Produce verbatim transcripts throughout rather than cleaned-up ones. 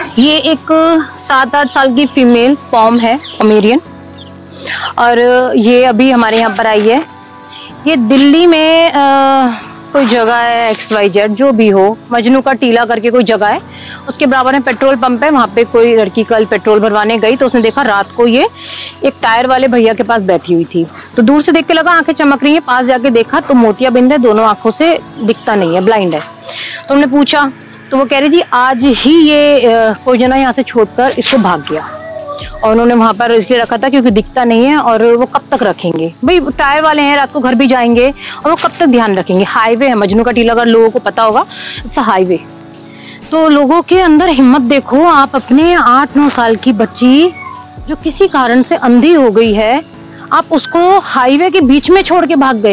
ये एक सात आठ साल की फीमेल पॉम है, पोमेरियन, और ये अभी हमारे यहाँ पर आई है। ये दिल्ली में आ, कोई जगह है एक्स वाई जेड जो भी हो, मजनू का टीला करके कोई जगह है, उसके बराबर में पेट्रोल पंप है। वहाँ पे कोई लड़की कल पेट्रोल भरवाने गई तो उसने देखा रात को ये एक टायर वाले भैया के पास बैठी हुई थी। तो दूर से देख के लगा आंखें चमक रही है, पास जाके देखा तो मोतियाबिंद है, दोनों आंखों से दिखता नहीं है, ब्लाइंड है। तो हमने पूछा तो वो कह रही थी आज ही ये कोई जना यहाँ से छोड़कर इसको भाग गया, और उन्होंने वहां पर इसलिए रखा था क्योंकि दिखता नहीं है, और वो कब तक रखेंगे भाई, टायर वाले हैं, रात को घर भी जाएंगे और वो कब तक ध्यान रखेंगे। हाईवे है मजनू का टीला, अगर लोगों को पता होगा, इट्स हाईवे। तो लोगों के अंदर हिम्मत देखो, आप अपने आठ नौ साल की बच्ची जो किसी कारण से अंधी हो गई है, आप उसको हाईवे के बीच में छोड़ के भाग गए।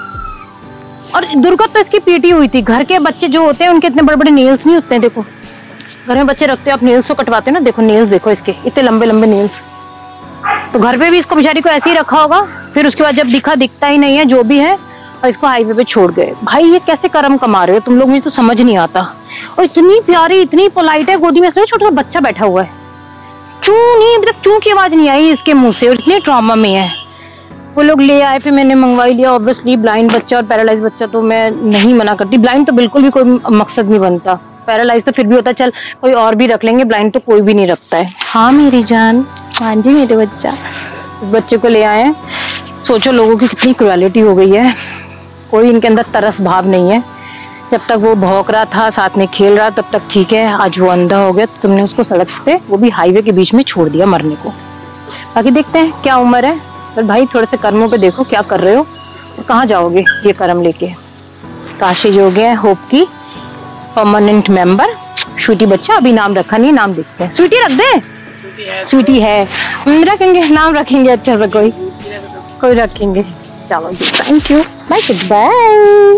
और दुर्गत तो इसकी पीटी हुई थी। घर के बच्चे जो होते हैं उनके इतने बड़े बड़े नेल्स नहीं होते हैं, देखो घर में बच्चे रखते हैं, आप नेल्स तो कटवाते हैं ना, देखो नेल्स देखो इसके इतने लंबे लंबे नेल्स। तो घर पे भी इसको बेचारी को ऐसे ही रखा होगा, फिर उसके बाद जब दिखा दिखता ही नहीं है जो भी है, और इसको हाईवे पे छोड़ गए। भाई ये कैसे कर्म कमा रहे हो तुम लोग, मुझे तो समझ नहीं आता। और इतनी प्यारी इतनी पोलाइट है, गोदी में से छोटा सा बच्चा बैठा हुआ है, चू नहीं, अभी तक चू की आवाज नहीं आई इसके मुंह से, और इतने ट्रॉमा में है। वो लोग ले आए, फिर मैंने मंगवाई लिया। ऑब्वियसली ब्लाइंड बच्चा और पैरालाइज बच्चा तो मैं नहीं मना करती, ब्लाइंड तो बिल्कुल भी कोई मकसद नहीं बनता, पैरालाइज तो फिर भी होता है, चल कोई और भी रख लेंगे, ब्लाइंड तो कोई भी नहीं रखता है। हाँ मेरी जान, हाँ जी मेरे बच्चा, इस बच्चे को ले आए हैं। सोचो लोगों की कितनी क्रुएलिटी हो गई है, कोई इनके अंदर तरस भाव नहीं है। जब तक वो भौंक रहा था, साथ में खेल रहा, तब तक ठीक है, आज वो अंधा हो गया तो तुमने उसको सड़क पे, वो भी हाईवे के बीच में छोड़ दिया मरने को। बाकी देखते हैं क्या उम्र है, पर भाई थोड़े से कर्मों पे देखो क्या कर रहे हो, कहाँ जाओगे ये कर्म लेके। काशी जो गए होप की परमानेंट मेंबर, स्वीटी बच्चा, अभी नाम रखा नहीं, नाम देखते हैं। स्वीटी रख दे, स्वीटी है, रखेंगे नाम रखेंगे, अच्छा सा कोई कोई रखेंगे। चलो जी, thank you, bye good bye.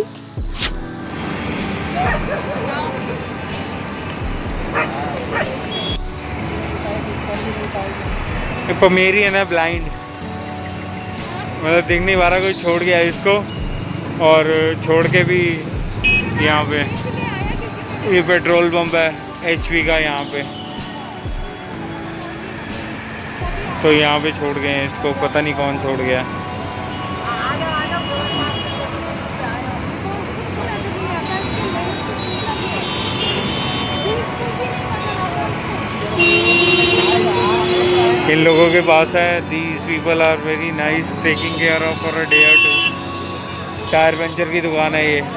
Pomeranian है, ब्लाइंड, मतलब दिख नहीं पा रहा, कोई छोड़ गया इसको, और छोड़ के भी यहाँ पे ये पेट्रोल पंप है एचपी का यहाँ पे, तो यहाँ पे छोड़ गए हैं इसको, पता नहीं कौन छोड़ गया। इन लोगों के पास है, these people are very nice, taking care of for a day और टू। टायर पंचर की दुकान है ये।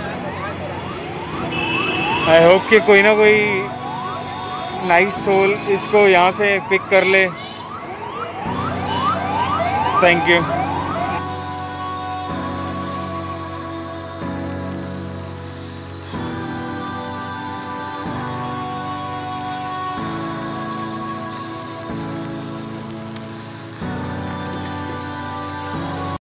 आई होप कि कोई ना कोई नाइस सोल इसको यहाँ से पिक कर ले। Thank you.